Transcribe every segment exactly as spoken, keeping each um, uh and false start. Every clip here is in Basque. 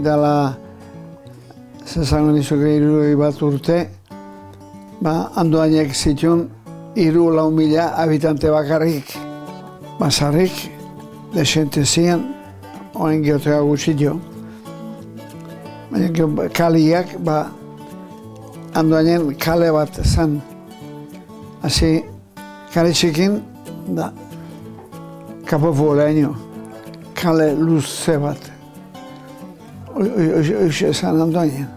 dela zezango nizuke hirurogei bat urte, ba, Andoainek zituen hiru lau mila habitante bakarrik. Basarrik, desente ziren, oen geotea gutxi jo. Baina kaliak, ba, Andoainen kale bat zen. Hasi, kale txikin, da, kapo fuolaino, kale luze bat. Hoxe zen Andoainen.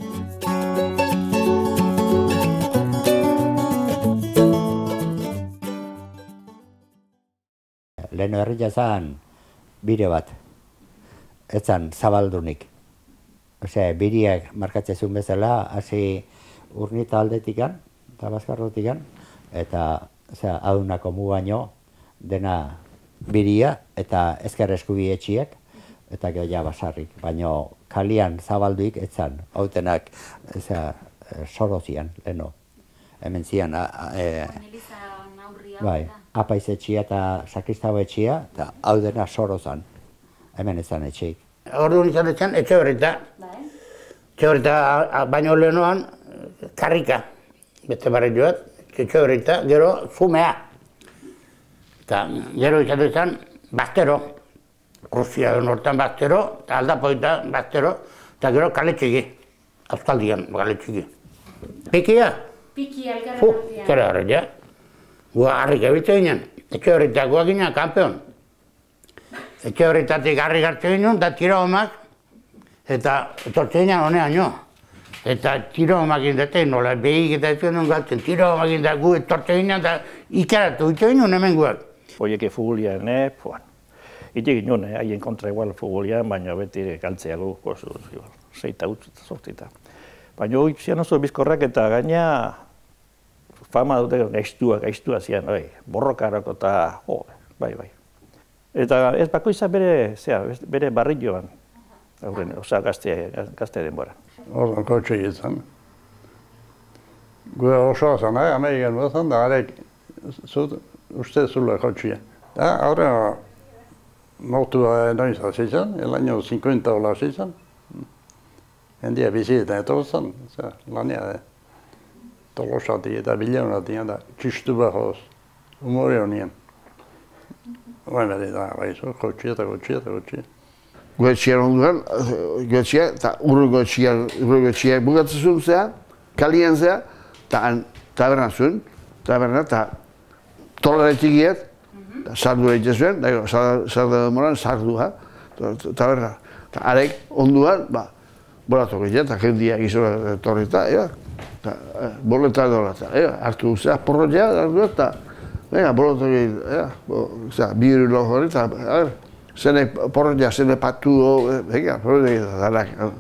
Lehen herria zen bire bat, ez zen zabaldunik. Osea, biriak markatzen zuen bezala, hasi Urnita aldetikan, eta Bazkarrotikan, eta adunako mugaino dena biria eta ezker eskubi etxiek, eta gero ja Basarrik. Baina kalian zabalduik ez zen, hautenak soro zian, leheno. Hemen zian, bai, apaiz etxia eta sakristau etxia, eta hau dena soro zen. Hemen ez zen etxeik. Orduan izan zen etxe horreta. Etxe horreta baino lehenoan karrika. Beste barri joat, etxe horreta, gero zumea. Eta gero izan zen bastero. Rusia hortan bastero, eta aldapoita bastero, eta gero kale txiki. Euskaldian kale txiki. Pikia? Pikia elkarren artean. Zara horretia. Gua harrik ebitzen ginen, etxe horretak guak ginen kampeon. Etxe horretatik harrik hartzen ginen, eta tiro homak, eta etortzen ginen honean jo. Eta tiro homak indaten, nola behik eta ez ginen galtzen, tiro homak indaten gu etortzen ginen, eta ikaratu ditzen ginen hemen guak. Oieke futbolian, puan. Itik ginen, haien kontra igual futbolian, baina beti galtzea gu, zeita utz eta sortita. Baina hori zian oso bizkorrak eta gaina fama dute gaiztua, gaiztua zian, bai, borrokarako eta, jo, bai, bai. Eta ez bakoitza bere, zera, bere barrilloan, aurren, oza, gaztea, gaztea denbora. Oso kotxe izan. Gure osoa zan, eh, Amerikan bezan, da arek, uste zule kotxea. Da, aurrena, nortua noiz hasi zan, el año cincuenta hola hasi zan. Hendia bizietan etorzen, lania, tolosatik eta bilaunatik, da, txistu bajoz, humore honien. Oain beti da, baizu, kotxia eta kotxia eta kotxia. Goetxian onduan, goetxia, eta urru goetxian, urru goetxia bukatzen zuen zean, kalian zean, eta taberna zuen, taberna, eta tolare txikiet, sardu egiten zuen, sardu demoran, sardu, taberna. Eta arek onduan, ba, bolatu egiten, eta jendia gizora torrita, eta boleta dolata, hartu zea porroia, eta venga, bolatu egiten, bi hori lo hori, eta, a ver, zene porroia, zene patu, venga, porroia egiten, darak.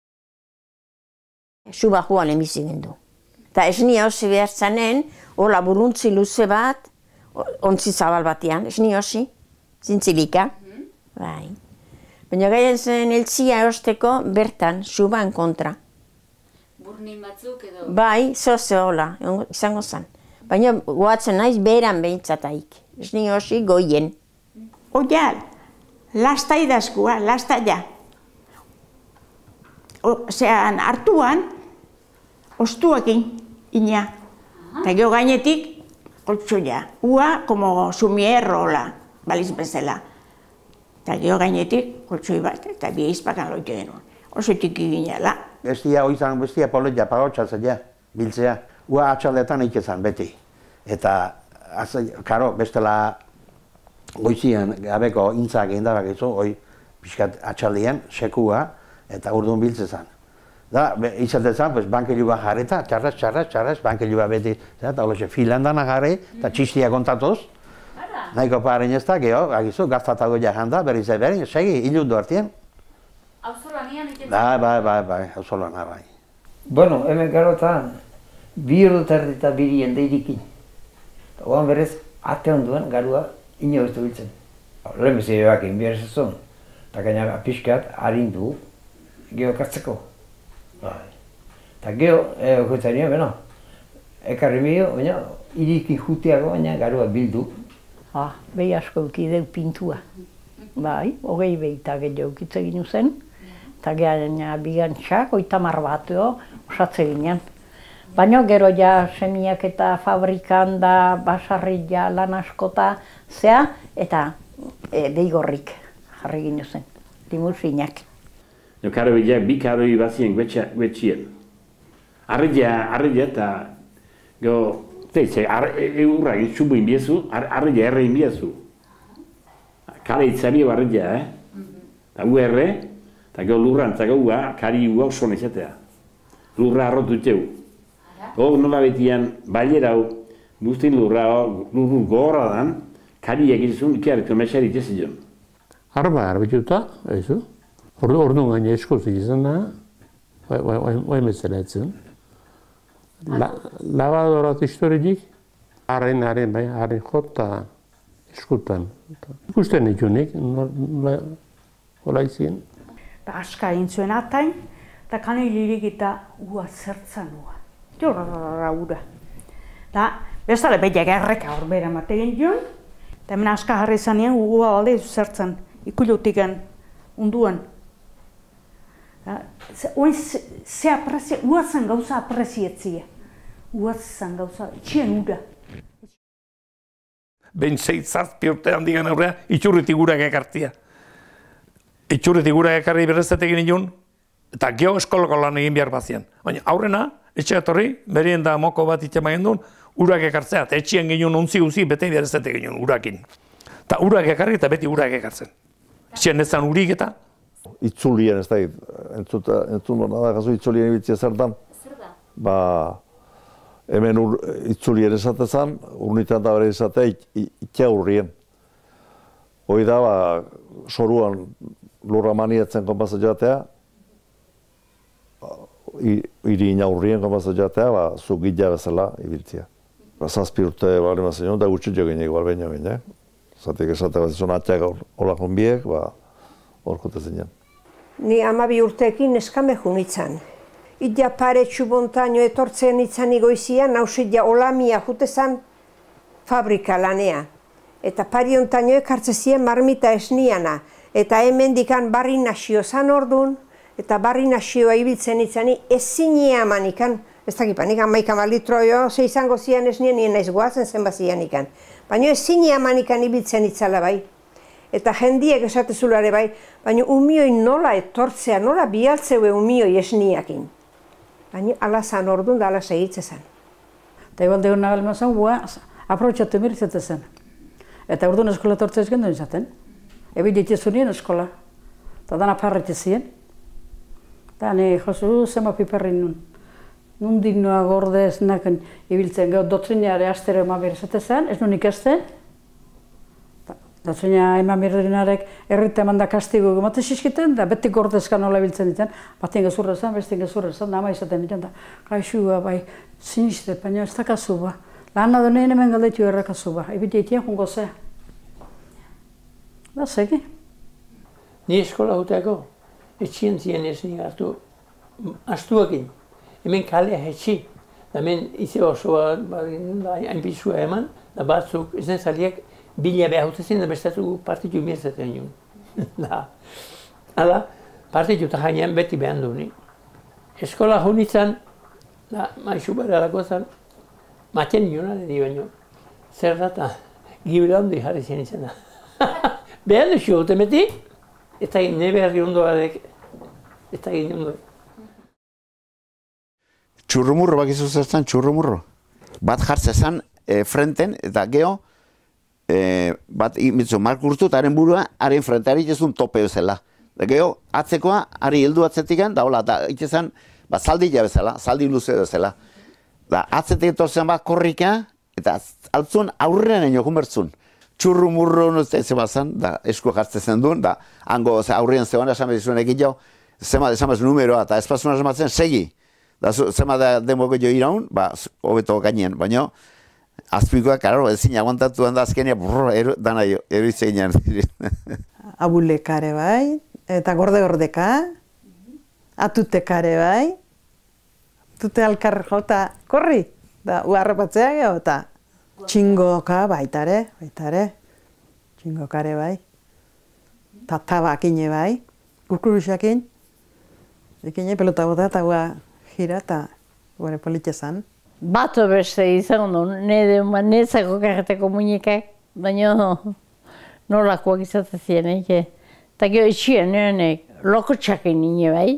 Suba joan emizik gendu. Eta esni hosi behar zanen, hola buruntzi luze bat, ontzi zabal batean, esni hosi, zintzilika, bai. Baina gaien zen eltzia eosteko bertan, suban kontra. Burnin batzuk edo? Bai, zoze hola, izango zen. Baina goatzen naiz beheran behintzataik, esni hosi goien. Oia, lasta idazkua, lasta ja. Ozean, hartuan, ostuakin, ina. Eta gero gainetik, koltsoia. Ua, como sumierro, hola, baliz bezala. Eta gero gainetik, koltsoi bat, eta bi eizpakan loite genuen. Oso txiki ginela. Bestia oizan, bestia polotia, pagotxatzea, biltzea. Ua atxaldetan ikezan, beti. Eta, karo, bestela goizian gabeko intzak indabak izu, hoi pixkat atxaldean, sekua, eta urdun biltzezan. Da, izatetzen, pues, bankelu bat jarreta, txarraz, txarraz, txarraz, bankelu bat beti, eta holoxe, filandana jarri, eta txistia kontatuz. Nahiko paren ez da, geho, agizu, gaztatago jahanda, berriz eberin, segi, hilundu hartien. Auzolanian iten? Bai, bai, bai, bai, auzolana, bai. Bueno, hemen garotan, bi hor dut erdita birien deirikin. Oan berez, ate onduen, garua, ino ez du biltzen. Lehen bizi ebak inbier zezun, eta gaina pixkat, harindu, geho kartzeko. Eta geho, okoetan nio, beno, ekarri mio, baina, irikin juteago, baina garua bildu. Ah, behi asko eukideu pintua. Bai, hogei behita gehiago eukitze ginu zen. eta gaina bigantxak, oitamar bat jo, osatze ginen. Baina gero ja semiak eta fabrikan da basarri ja lan askota zea, eta e, beigorrik jarri ginen zen, limusinak. Jo karo bilak bi karoi bazien guetxien. Arreia, arreia eta go, teize, eurra itxubu inbiezu, arreia erre inbiezu. Kale itzabio arreia, eh? Eta gu erre, eta go lurrantzak gaua, kari ua oso nezatea. Lurra arrotu txeu. Go nola betian, bailerau, guztin lurra, lurru gogorra dan, kari egizun, ikiarriko mesari itzezion. Arba, arbituta, ezu. Ordu gaina eskozik izan da, oa emetzela etzen. Labadorat historidik, haren, haren, bai, haren jota eskutan. Ikusten ikunik, nola izien. Aska egin zuen atain, eta kanilirik eta ua zertzan ua. Jorra ura. Eta bestale behiak erreka hor bera mategin joan, eta hemen aska jarri zanean ua alde zertzan, ikulutiken unduan. Oin ze aprezia, uazan gauza aprezietzia. Uazan gauza, etxien ura. Ben zeit zazpi urte handigan aurrea, itxurritik gurak ekartia. Itxurritik gurak ekarri berrezetek egin nion, eta geho eskoloko lan egin behar bazian. Baina aurrena, etxe etorri, berien da moko bat itxema gendun, urak ekartzea, eta etxien ginen ontzi guzi bete berrezetek egin urakin. Eta urak ekarri eta beti urak ekartzen. Etxien ezan urik eta, Itzulien, ez da, entzun da, gazu itzulien ibiltzia zertan. Zer da? Ba, hemen ur, itzulien esatezan, urnitan da bere esatea ikia urrien. Hoi da, ba, soruan lurra maniatzen konpazat joatea, hiri ina urrien konpazat joatea, ba, zu gila bezala ibiltzia. Ba, zazpi urte bali mazen joan, da gutxut jo gineak balbein jo gineak. Zatik esatea bat izan atxak olakon biek, ba, horkote zinen. Ni amabi urteekin neskame junitzan. Ida pare txubontaino etortzen itzan igoizian, nausit ja olamia jutezan fabrika lanea. Eta pari ontaino ekartze zien marmita esniana. Eta hemen dikan barri nasio zan ordun, eta barri nasioa ibiltzen itzani ezinea manikan, ez dakipan, ikan maika malitro jo, ze izango zian esnien nien naiz goazen zenbazian ikan. Baina ezinea manikan ibiltzen itzala bai. Eta jendiek esatezulare bai, baina umioi nola etortzea, nola bialtzeue umioi esniakin. Baina alazan orduan da ala segitze zen. Eta igual degun nabalma zen, gua, aprobetxatu emirzete zen. Eta orduan eskola etortzea esken duen zaten. Ebi ditiezu nien eskola. Eta dana parrete ziren. Eta ni, josu, zema piperrin nun. Nun dignoa gorde ez naken ibiltzen, gero dotrineare astero ema berzete zen, ez nun ikasten. Dotrina eman berdinarek errita eman da kastigo gemate siskiten, da beti gordezka nola biltzen ditzen, batien gezurra zen, bestien gezurra zen, da ama izaten ditzen, da gaixua bai, siniste, baina ez dakazu ba. Lana doneen hemen galdetu errakazu ba, ebite itien jungo zea. Da, segi. Ni eskola huteako, etxien zien ez nik hartu, astuakin, hemen kalea etxi, da hemen ize osoa, hainpizua eman, da batzuk, ez nezaliak, bila behar hutezien da bestatu partitu mirzaten joan. Da, hala, partitu eta jainean beti behan du ni. Eskola honitzen, da, maizu bera lako zen, maten joan ari baino. Zer da eta gibela handi jarri zen izan da. Behan duzu hote meti, eta nebe herri ondoarek, eta egin ondo. Txurrumurro bakizu zertzen txurrumurro. Bat jartzezan e, frenten eta geho, E, bat imitzu markurtu eta haren burua, haren frenteari itezun tope bezala. Da geho, atzekoa, hari heldu atzetikan, da hola, da itezan, ba, zaldila bezala, zaldi luze bezala. Da, atzetik etortzen bat korrika, eta altzun aurrean eno kumertzun. Txurru murru nuzte zemazan, da esku jartzen duen, da hango aurrean zegoen esan bezizuen egin jau, zema desamaz numeroa, eta espazuna esamatzen segi. Da, zema da demoko jo iraun, ba, hobeto gainean, baina, azpikoa, karo, ezin aguantatu da azkenia, brrr, dana eruitzen ginen. Abulekare bai, eta gorde-gordeka, atutekare bai, tute alkar jota korri, da uarrapatzea geho, eta txingoka baitare, baitare, txingokare bai, eta tabakine bai, kurkurusakin, Ekine pelota bota eta gua gira eta guare politia zan. Bato beste izan du, nire netzako karreteko muñekak, baina nolakoak izaten ziren, eke. Eta gero etxien nirenek loko txakin nire bai.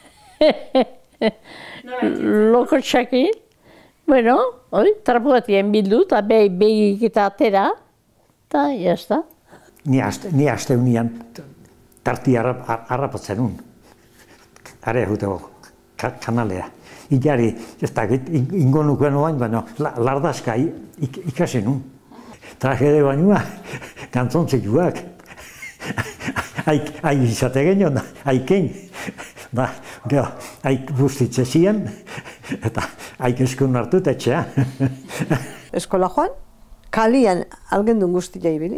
Loko txakin. Bueno, hori, trapuatien bildu eta behik eta atera, eta jazta. Ni aste unian tarti harrapatzen un. Are eguteko kanalea. Iari, ez da, ingo nukuen oain, baina lardazka ikasi nun. Tragede bainua, kantzontzetuak. Ai izate genion, aikein. Gero, aik bustitze ziren, eta aik eskun hartu eta etxea. Eskola joan, kalian algendun guztia ibili.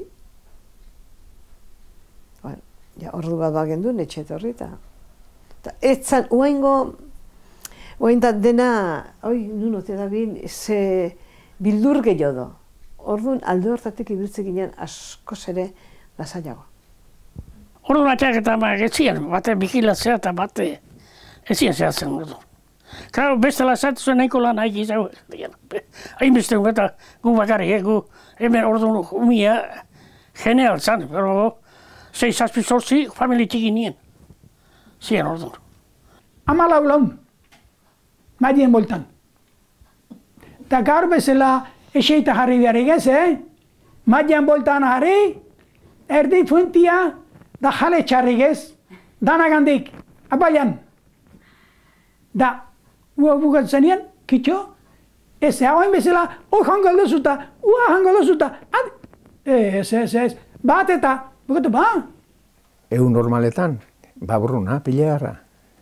Ordu bat bagendun, etxe etorri eta... Etzan, uaingo... Oain da dena, oi, nun ote da bin, ze bildur gehiago. Orduan alde hortatik ibiltze ginen askoz ere lasaiago. Orduan atxak eta etzien, bate bikilatzea eta bate etzien zehatzen dugu. Karo, beste lasatu zuen nahiko lan haik izau. Hainbeste gu eta gu bakarrik, gu hemen orduan umia genial zan, pero sei zazpi zortzi familitik nien. Zien orduan. Amalau laun. Madien boltan. Eta gaur bezala eseita jarri beharrik ez, eh? Madien boltan jarri, erdi funtia, da jale txarrik ez, danagandik, abaian. Da, ua bukatzen nien, kitxo, ez, hauen bezala, oi jango aldozuta, ua jango aldozuta, ez, ez, ez, bat eta, bukatu, ba? Egun normaletan, baburruna, pilegarra.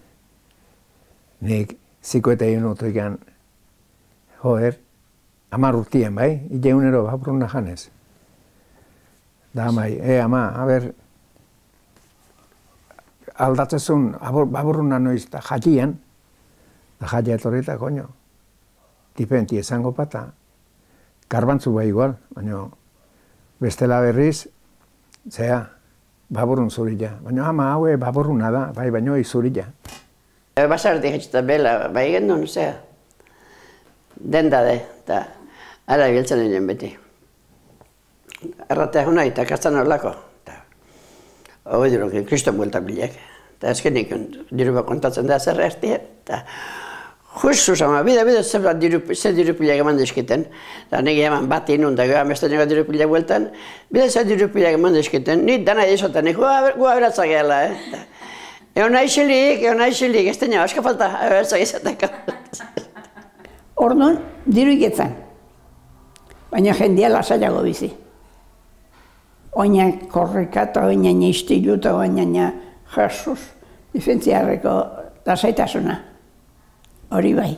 Nik, ziko eta egun otoikan, joder, amar urtien, bai? Ileunero baburruna janez. Da, amai, e, ama, a ber, aldatzezun baburruna noiz, da jatien, da jatia etorri eta, koño, tipenti esango pata, garbantzu bai igual, baina bestela berriz, zea, baburrun zurila. Baina ama haue baburruna da, bai, baina izurila. Basartik etxeta bela, bai gendun, zea, denda de, eta ara biltzen egin beti. Arratea hona eta kastan horlako. Hoi duro, kriston buelta bilek. Eta ezkenik diruba kontatzen da zer erti, eta justu sama, bide, bide, zer dirupilak eman dizkiten. Eta nire eman bat inun, da gara beste nire dirupilak bueltan, bide zer dirupilak eman dizkiten, nire dana ezotan, gua beratzak egela, eh? Egon nahixilik, egon nahixilik, ez dena, aska falta, beratzak izateko. Orduan, diru iketzen, baina jendea lasaiago bizi. Oina korrika eta oina niztilu eta oina jasuz, difentziarreko lasaitasuna. Hori bai.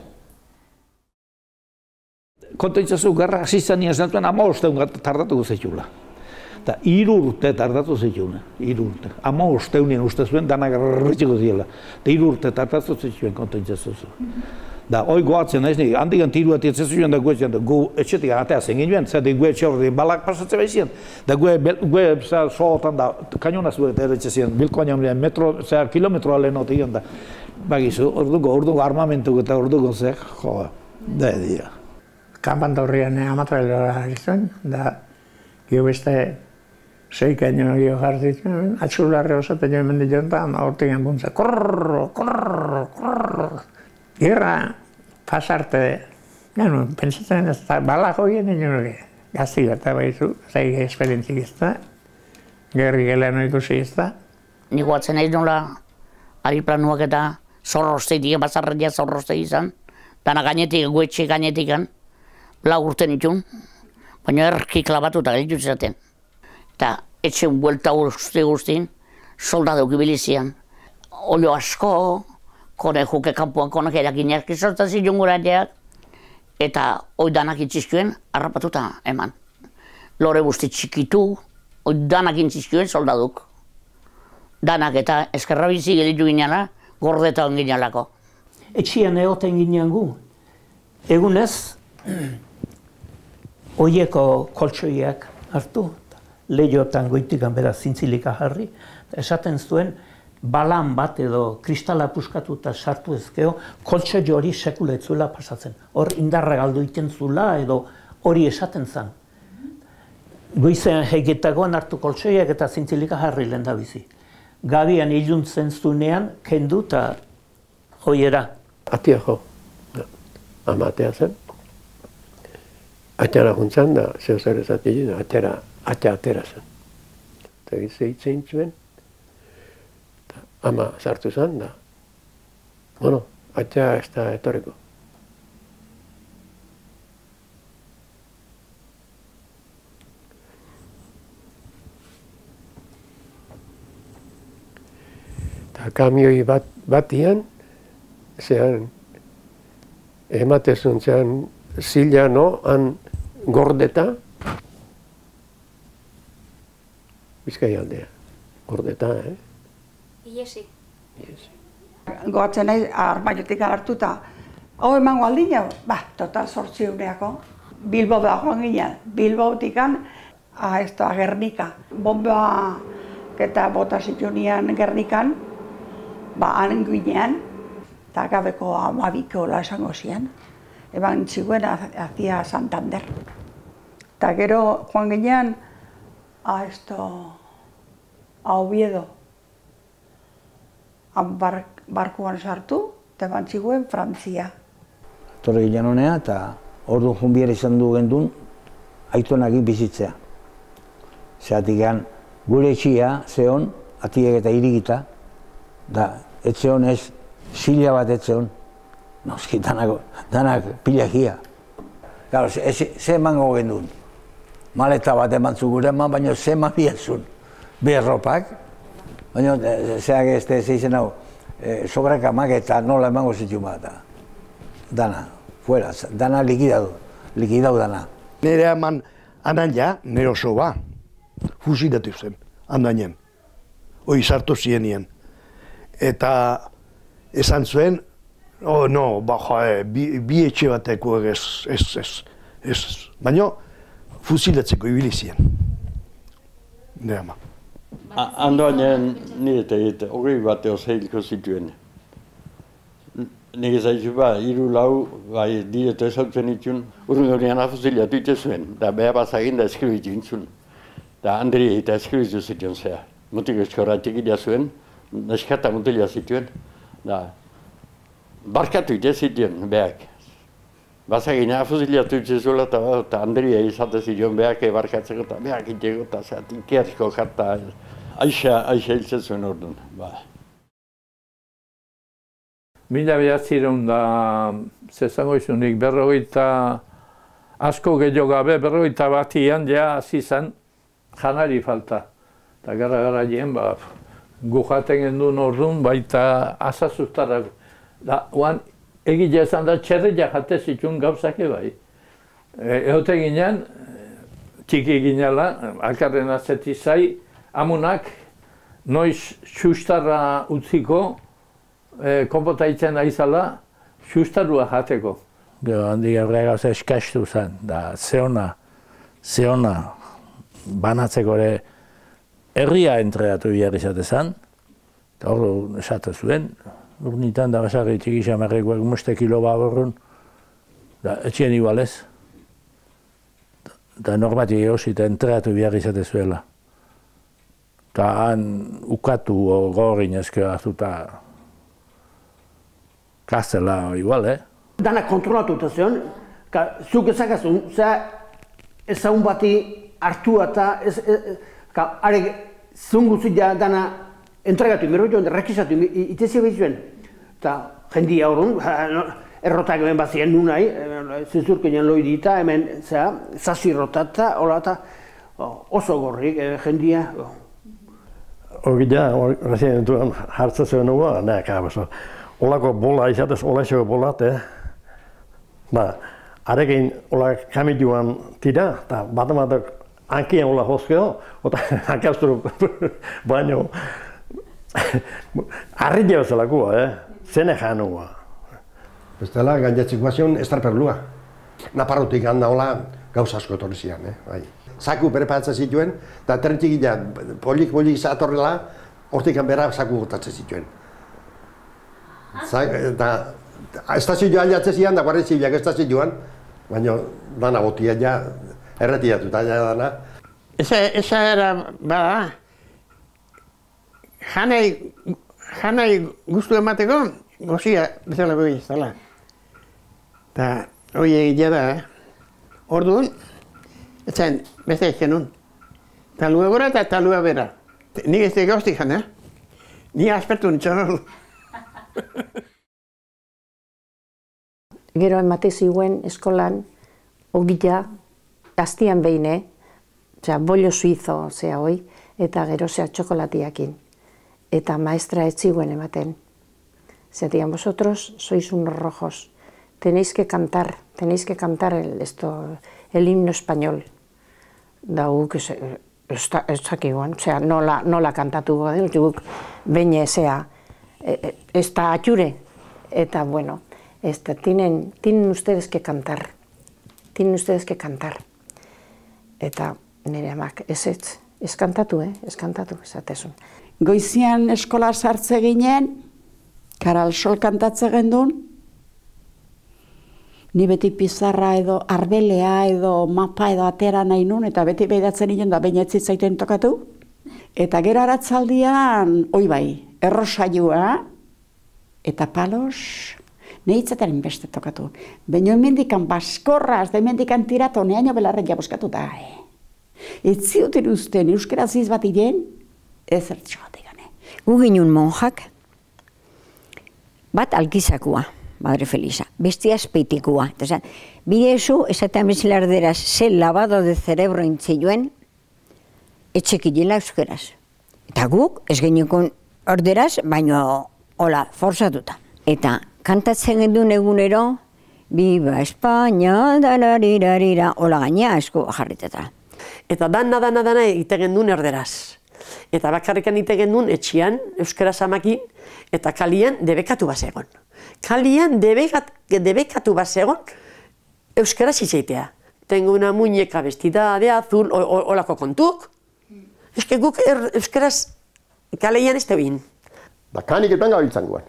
Konta itzazu, garra asizan niaz natuen, ama osteun tardatuko zetxula. Eta hiru urte tardatu zetxuna, hiru urte. Ama osteunien uste zuen, dana garritxiko ziela. Eta hiru urte tardatu zetxuen, konta itzazu. Da, hoi goatzen naiz, handikan tiru ati etzezu joan da gue zian, da gu etxetik atea zen ginen, zer gu etxe horre balak pasatzen behizien. Da gu sohotan da, kainona zuen eta erretxe zian, bilkoan jaun metro, zer kilometroa lehenotik da. Bagizu, orduko, orduko armamentuk eta orduko zer, jo, da edia. Kampan horrian amatrailora izan, da, gio beste seikaino gio jartzen, atxularre osaten joan mendi joan da, hortik enbuntza, korrrr, korrrr, korrrr. Gerra, pasarte, gano, pentsatzen ez da, bala joien egin hori, gazti bat, baizu, zai esperientzik ez da, gerri gelean ikusi ez da. Nik guatzen ez nola, ari planuak eta zorrozteitik, bazarretia zorroztei izan, dana gainetik, guetxe gainetikan, lau urten itun, baina erki klabatuta gaitu zaten. Eta etxen buelta guzti guztin, soldadeuk ibilizian, olio asko, kone juke kanpoan konak erakineak izortzen zion gurateak, eta hoi danak intzizkuen, harrapatuta eman. Lore guzti txikitu, hoi danak intzizkuen soldaduk. Danak eta eskerra bizi gelitu gineala, gordeta on ginealako. Etxian egoten ginean gu, egunez, oieko koltsoiak hartu, lehiotan goitikan bera zintzilika jarri, esaten zuen, balan bat edo kristala puskatu eta sartu ezkeo, koltsa jo hori sekula ez zuela pasatzen. Hor indarra galdu iten zula edo hori esaten zen. Goizean heigetagoan hartu koltsoiak eta zintzilika jarri lehen da bizi. Gabian iluntzen zunean, kendu eta hoiera. Atia jo, ama atea zen. Atera juntzan da, zeo zer ezatik da, atera, atea atera zen. Eta gizte hitzein zuen, ama sartu zen da, bueno, atea ez da etorriko. Eta kamioi bat, batian, zean, ematezun zean zila, no, han gordeta, Bizkai aldea, gordeta, eh? Iesi. Goatzen nahi, armaiotik hartu eta hau emango aldina, ba, total sortzi uneako. Bilbo da joan ginen, Bilbotik an, ah, ez da, Gernika. Bomba eta bota zitunean Gernikan, ba, han ginean, eta gabeko amabiko hola esango zian. Eban txiguen hacia Santander. Eta gero joan ginean, a esto, a Oviedo. Han bark, barkuan sartu, eta bantziguen Frantzia. Torre ginen honea, eta ordu junbiera izan du gendun, aitonakin bizitzea. Zeratik egan, gure etxia, zehon, atiek eta irigita, da, etxeon ez, zila bat etxeon. Noski, danak, danak pilakia. Garo, ze, ze emango gendun. Maleta bat emantzu gure eman, baina ze eman biatzun. Berropak, baina zeak ez da zeizen hau, sograka maketa nola emango zitu bat. Dana, fuera, dana likidau, likidau dana. Nire eman anan ja, nire oso ba, fusilatu zen, andainen. Hoi sartu zienien. Eta esan zuen, oh no, ba joe, bi, bi etxe bateko ez, ez, ez, ez. Baina, fusilatzeko ibili ziren. Nire ama. Andoainen nire eta egite, hogei bat eoz heilko zituen. Nire zaitu ba, hiru lau, bai, direto ezautzen itun, urrun gaurian afuzilatu ite zuen, da behar bazagin da eskribitu intzun. Da Andri eta eskribitu zituen zea. Mutik eskorratik idea zuen, neskata mutila zituen, da barkatu ite zituen behak. Bazagina afuzilatu ite zuela eta Andria izate zituen behak barkatzeko eta behak itego eta zeat ikersko jarta aixa, aixa hiltzen zuen orduan. Ba. Mila behatzireun da, zezango izunik, berrogeita asko gehiago gabe, berrogeita batian ja hasi zen janari falta. Eta gara gara jien, ba, gu jaten gendun orduan, baita azazuztarrak. Da, oan, egile esan da, txerria jate zituen gauzake bai. Egote ginen, txiki ginela, alkarren azeti zai, amunak, noiz xustarra utziko, E, konpota itzen aizala, xustarua jateko. Gero handi gaurra gauza eskastu zen, da zeona, zeona banatzeko ere herria entreatu behar izate zen, eta hor esatu zuen, urnitan da basarri txiki xamarrekoak muste kilo baborrun, da etxien igualez. Da normatik egosita entreatu behar izate zuela. Eta han ukatu gorin ezkera hartuta Kastela igual, eh? Dana kontrolatu eta zion, zuk ezakazun, zera ezagun bati hartu eta arek zungu zidea dana entregatu inberro joan, rekizatu itezia behizuen. Eta jendia horren, errotak hemen bazien nu nahi, zizurkenean loi dita, hemen zazi rotata, hola eta oso gorrik jendia. Ogila, grazien entuan hartza zuen nugu, nahi akabazo. Olako bola izatez, olaxeko bolat, eh? Ba, arekin ola kamiluan tira, eta bat-batak hankien ola jozkeo, eta hankazturu baino. Arri jebezelakoa, eh? Zene janua. Ez dela, gainetzik guazion, estarperlua. Naparrotik handa hola gauza asko etorri zian, eh? Bai. Zaku preparatzen zituen, eta terrentik gila, polik-polik zatorrela, hortik bera zaku gotatzen zituen. Eta estazioa aldatzen zian, da guardia zibilak estazioan, baina dana botia ja, erretiratuta ja dana. Esa era, bada, janai, janai guztu emateko, gozia bezala goi, zala. Eta hori egitea da, orduan, etzen, beste egin nun. Talua gora eta talua bera. Nik ez tega hostik jan, eh? Ni aspertu nintzen. Gero emate ziguen eskolan, ogila, aztian behine, osea, bollo suizo, zea hoi, eta gero zea txokolatiakin. Eta maestra ez ziguen ematen. Zeatían, vosotros sois unos rojos, tenéis que cantar, tenéis que cantar el, esto, el himno español. Da guk, ez dakiguan, osea, nola, nola kantatu godin, guk beine, zea, ez da atxure, eta bueno, Esta, tienen, tienen ustedes que cantar, tienen ustedes que cantar. Eta nire amak, ez ez, ez kantatu, eh? ez kantatu, esatezun. Goizian eskola sartze ginen, Karal Sol kantatze gendun, ni beti pizarra edo arbelea edo mapa edo atera nahi nun, eta beti behidatzen nien da baina ez zitzaiten tokatu. Eta gero aratzaldian, oi bai, errosailua, eta palos, nehitzetaren beste tokatu. Baina emendikan baskorraz, da emendikan tiratu, neaino belarren jabuskatu da. Ez zioten usten, euskera ziz bat iren, ez ertxogatik gane. Gu ginun monjak, bat alkizakua, Madre Felisa, bestia espeitikua. Bide esu, esatean bezala erderaz, ze lavado de cerebro intziluen, etxekilila euskeraz. Eta guk, ez genikon erderaz, baino, hola, forzatuta. Eta, kantatzen gendun egunero, Biba España, dalarirarira, hola gaina asko jarriteta. Eta dana, dana, dana egiten gendun erderaz. Eta bakarrikan egiten gendun etxian, euskaraz amakin, eta kalian debekatu bazegon. Kalian debekat, debekatu bazegon, euskaraz izaitea. Tengo una muñeca vestida de azul, holako kontuk. Ez que guk er, euskaraz kalean ez tebin. Da kaniketan gabiltzan guan.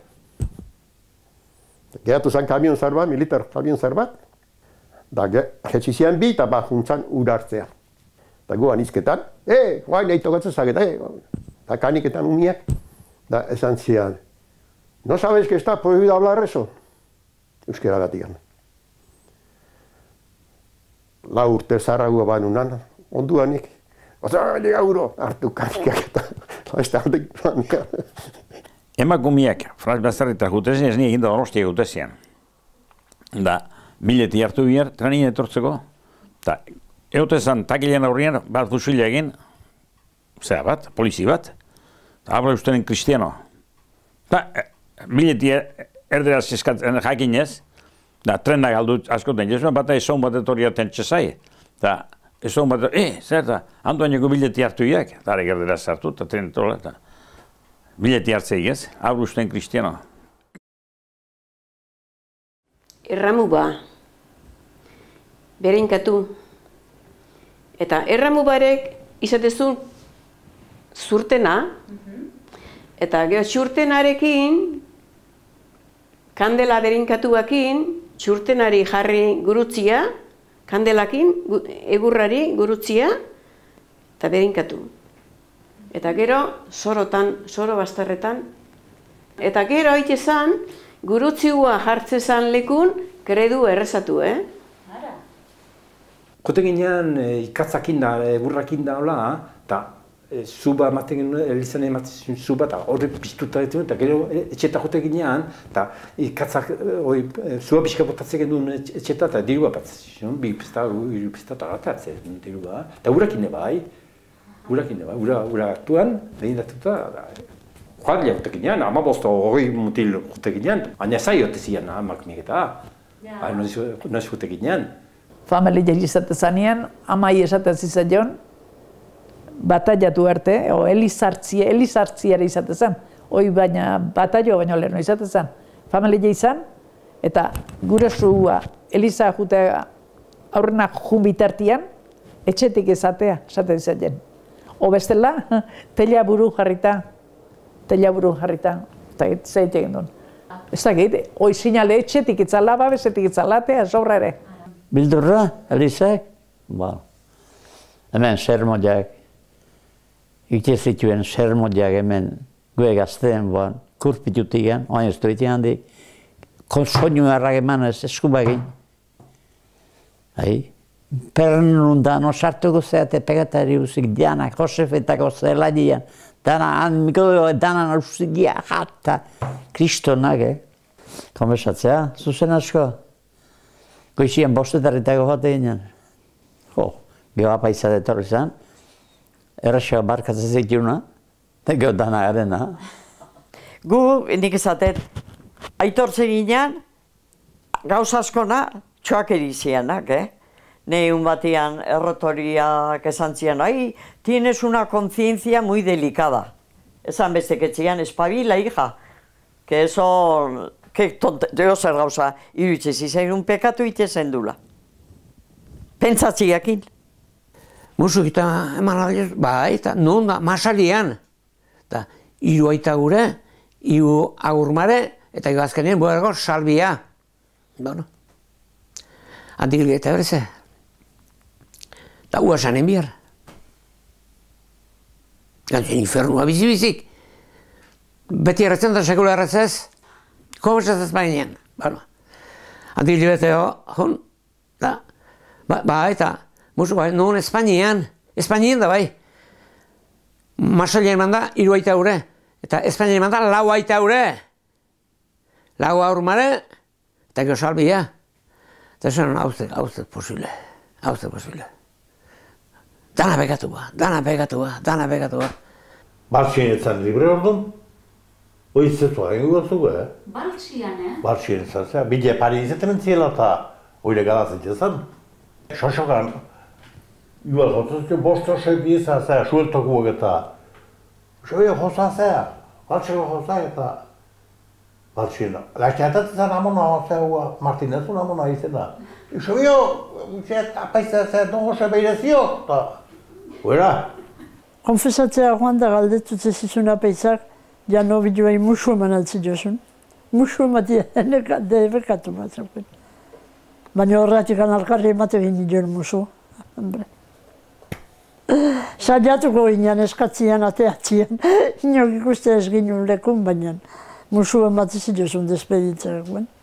Geratu zen kamion zer bat, militar kamion zer bat, da jetxizian bi eta bat juntzan urartzea. Da guan izketan, e, guain nahi tokatzen zageta, e, da kaniketan umiak, da esan zian, no sabes que está prohibido hablar eso? Euskera gatikan. La urte zarragua banunan, onduanik, oza, gauro, hartu kanikak eta, ez da handik banika. Emakumiak, Franz Bazarrita jutezien, ez nire eginda donostia jutezien. Da, bileti hartu bihar, trenien etortzeko, eta eutezan takilean aurrian, bat fusila egin, zera bat, polizi bat, eta habla ustenen kristiano. Eta, bileti erderaz eskatzen jakinez, da, trena galdu askoten jesuen, bat ezon bat etorriaten txezai. Eta, ezon bat, eh, zer eta, handuaineko bileti hartu iak, eta arek erderaz hartu, eta tren etola, eta bileti hartzei ez, habla ustenen kristiano. Erramu ba, bereinkatu. Eta erramu barek izatezu zurtena, eta gero txurtenarekin, kandela berinkatuakin, txurtenari jarri gurutzia, kandelakin, egurrari gurutzia, eta berinkatu. Eta gero, sorotan, soro bastarretan. Eta gero haite zan, gurutziua jartzezan lekun, kredu errezatu, eh? Jote ginean ikatzakin da, burrakin da, hola, eta zuba ematen genuen, elizan ematen zuba, eta horre piztuta ditu, eta gero etxeta jote ginean, eta ikatzak, zuba pixka botatzen genuen etxeta, eta dirua batzen, bi pizta, iru pizta, eta gatatzen dirua. Eta urakin bai, urakin bai, ura hartuan, behin datuta, joadila jote ginean, ama bosto hori mutil jote ginean, baina zai jote zian amak miketa, noiz jote ginean. Familia izate zanean, amai esaten zizaion, batallatu arte, o elizartzia, elizartziara izate zen. Hoi baina batallo baina leheno izate zen. Familia izan, eta gure zua eliza jutea aurrena jun bitartian, etxetik ezatea, esaten zaten. O bestela, tela buru jarrita, telaburu jarrita, eta zeit egin duen. Ez da gehit, hoi sinale etxetik itzala, babesetik itzalatea, sobra ere. Bildurra, Elizak, ba, hemen sermodiak, ite zituen sermodiak hemen gue gazteen, ba, kurpitutik egin, oain ez duetik handi, soinu errak eman ez eskubagin. Hai, pernundan osartuko zeate pegatari uzik diana, Josefetako zela dian, dana han mikodo, dana nausigia jata, kristonak, eh? Konversatzea, zuzen asko. Goizian bostetarritako jote ginen. Jo, geho apaitza detorri zen, erraxo barkatzen zituna, eta geho dana garena. Gu, nik ezatet, aitortzen ginen, gauza askona, txoak erizianak, eh? Neun batian errotoriak esan zian, ai, tienes una conciencia muy delicada. Esan beste ketzian, espabila, hija, que eso, que tonte, deo zer gauza, irutxe zizain un pekatu ite zendula. Pentsatziakin. Musuk eta eman aldez, ba, eta non da, masalian. Eta, iru aita gure, iru agurmare, eta iru azkenien, buergo, salbia. Bueno. Antik eta berze. Eta ua sanen bihar. Gantzen infernua bizi-bizik. Beti erretzen da sekula erretzez. Konversatzez bainean. Bueno. Antik libeteo, hon, da, ba, ba, eta, musu, bai, non Espainian, Espainian da, bai. Masalian manda, iru aita ure. Eta Espainian manda, lau aita ure. Lau aurmare, eta gero salbia. Eta esan, hauzte, hauzte posible, hauzte posible. Dana pegatu ba, dana pegatu ba, dana pegatu ba. Baltsien etzan libre orduan, oizetua egingo zugu, eh? Baltsian, eh? Baltsien etzan, zera, bide pari izaten entziela eta oire galatzen zen. Sosokan, igual, jotzen bosto sei bieza, zera, sueltokuak eta, soia joza zera, baltseko joza eta, baltsien, laxeatatzen zen amona, zera, Martinezun amona izena. Soio, apaiztea zera, don Jose Beirezio, eta, huera. Konfesatzea joan da galdetut zizun apaitzak, jano biduai musu eman altzi jozun. Musu ematia, debekatu bat zapen. Baina horretik analkarri emate gini joan musu. Saiatuko ginen eskatzian, ateatzian. Inok ikuste ez ginen lekun, baina musu ematzi zizun despeditzak.